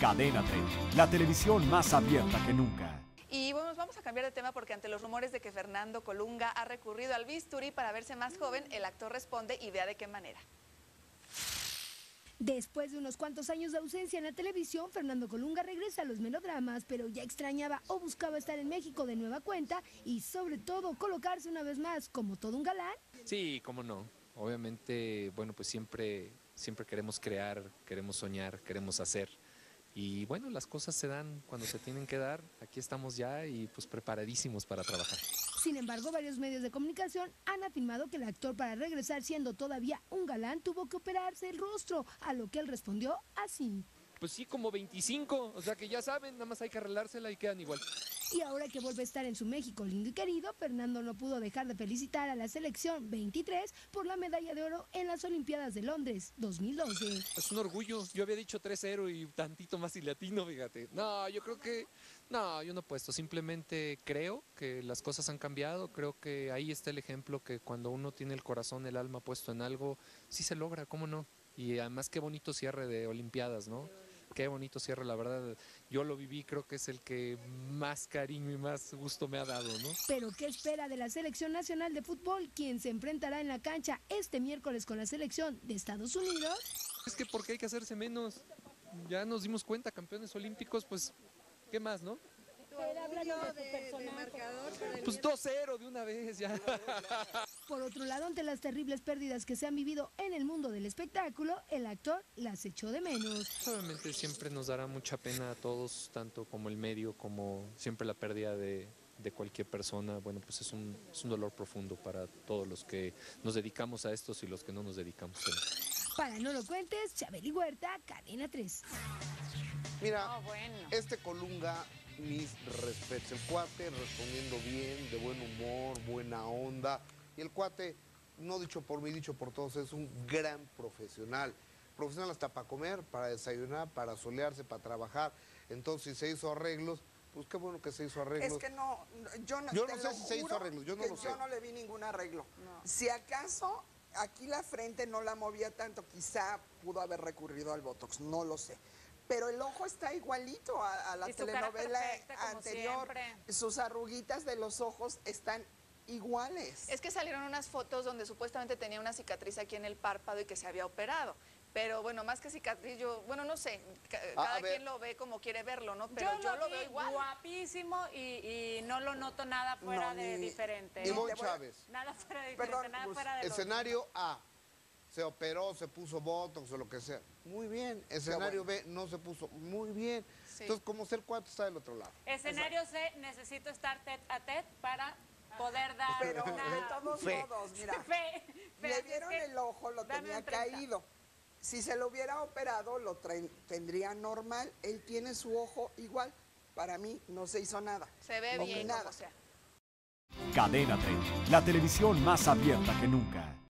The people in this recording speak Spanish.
Cadena 30, la televisión más abierta que nunca. Y bueno, vamos a cambiar de tema porque ante los rumores de que Fernando Colunga ha recurrido al bisturí para verse más joven, el actor responde y vea de qué manera. Después de unos cuantos años de ausencia en la televisión, Fernando Colunga regresa a los melodramas, pero ya extrañaba o buscaba estar en México de nueva cuenta y sobre todo colocarse una vez más como todo un galán. Sí, cómo no. Obviamente, bueno, pues siempre queremos crear, queremos soñar, queremos hacer. Y bueno, las cosas se dan cuando se tienen que dar. Aquí estamos ya y pues preparadísimos para trabajar. Sin embargo, varios medios de comunicación han afirmado que el actor, para regresar siendo todavía un galán, tuvo que operarse el rostro, a lo que él respondió así. Pues sí, como 25, o sea que ya saben, nada más hay que arreglársela y quedan igual. Y ahora que vuelve a estar en su México lindo y querido, Fernando no pudo dejar de felicitar a la selección 23 por la medalla de oro en las Olimpiadas de Londres 2012. Es un orgullo, yo había dicho 3-0 y tantito más y latino, fíjate. No, yo creo que, no, yo no he puesto, simplemente creo que las cosas han cambiado, creo que ahí está el ejemplo que cuando uno tiene el corazón, el alma puesto en algo, sí se logra, ¿cómo no? Y además qué bonito cierre de Olimpiadas, ¿no? Qué bonito cierre, la verdad, yo lo viví, creo que es el que más cariño y más gusto me ha dado, ¿no? Pero ¿qué espera de la Selección Nacional de Fútbol, quien se enfrentará en la cancha este miércoles con la selección de Estados Unidos? Es que porque hay que hacerse menos, ya nos dimos cuenta, campeones olímpicos, pues, ¿qué más, no? Pues 2-0 de una vez ya. Por otro lado, ante las terribles pérdidas que se han vivido en el mundo del espectáculo, el actor las echó de menos. Obviamente siempre nos dará mucha pena a todos, tanto como el medio, como siempre la pérdida de cualquier persona. Bueno, pues es un dolor profundo para todos los que nos dedicamos a estos y los que no nos dedicamos. Para No Lo Cuentes, Chabeli Huerta, Cadena 3. Mira, este Colunga, mis respetos. El cuate respondiendo bien, de buen humor, buena onda. Y el cuate, no dicho por mí, dicho por todos, es un gran profesional. Profesional hasta para comer, para desayunar, para solearse, para trabajar. Entonces, si se hizo arreglos, pues qué bueno que se hizo arreglos. Es que no, yo no sé si se hizo arreglos, yo no lo sé. Yo no le vi ningún arreglo. No. Si acaso aquí la frente no la movía tanto, quizá pudo haber recurrido al Botox, no lo sé. Pero el ojo está igualito a la telenovela anterior. Sus arruguitas de los ojos están iguales. Es que salieron unas fotos donde supuestamente tenía una cicatriz aquí en el párpado y que se había operado. Pero bueno, más que cicatriz, yo, bueno, no sé, cada quien lo ve como quiere verlo, ¿no? Pero yo lo veo igual. Guapísimo y no lo noto nada fuera de diferente. Ivonne Chávez. Nada fuera de diferente, nada fuera de escenario A, se operó, se puso Botox o lo que sea. Muy bien. Escenario B, no se puso. Muy bien. Sí. Entonces, como ser cuatro está del otro lado. Escenario C, necesito estar tete a tete para poder dar Pero una... de todos modos, mira, le vieron el ojo, lo tenía caído. Si se lo hubiera operado, lo tendría normal. Él tiene su ojo igual. Para mí no se hizo nada. Se ve bien, nada. como sea. Cadena 30, la televisión más abierta que nunca.